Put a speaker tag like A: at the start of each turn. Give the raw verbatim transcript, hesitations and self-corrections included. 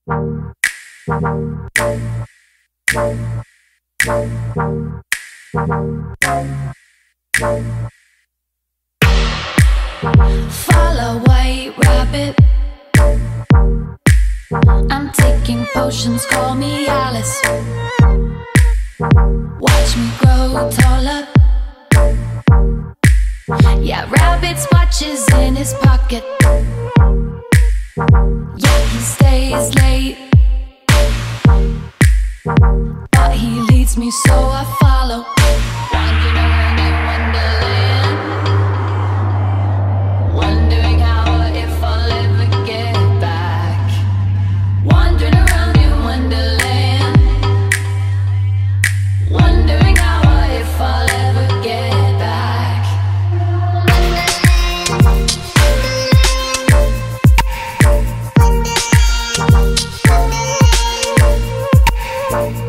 A: Follow white rabbit. I'm taking potions, call me Alice. Watch me grow taller. Yeah, rabbit's watches in his pocket. Yeah, he stays late, but he leads me so I follow. Wandering around in Wonderland, wondering how or if I'll ever get back. Wandering around in Wonderland, wondering how or if I'll ever get back. Bye.